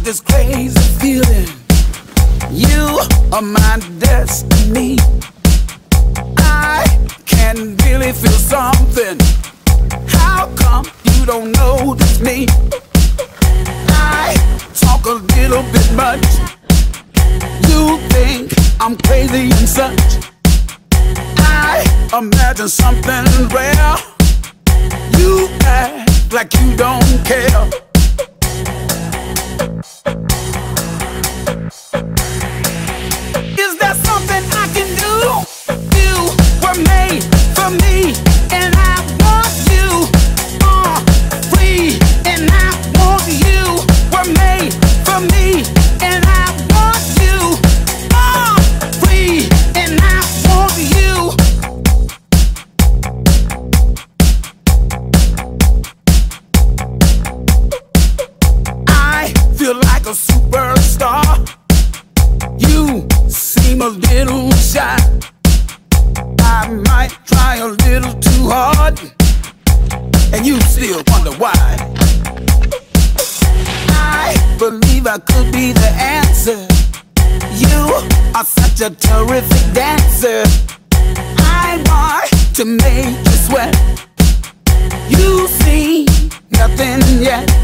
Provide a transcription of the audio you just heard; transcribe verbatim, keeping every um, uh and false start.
this crazy feeling. You are my destiny. I can really feel something. How come you don't notice me? I talk a little bit much. You think I'm crazy and such. I imagine something rare. You act like you don't care. Is there something I can do? You were made for me, and I want you. Uh, free, and I want you. Were made for me, and I want you. Uh, free, and I want you. I feel like a superstar. You seem a little shy. I might try a little too hard, and you still wonder why. I believe I could be the answer. You are such a terrific dancer. I want to make you sweat. You see nothing yet.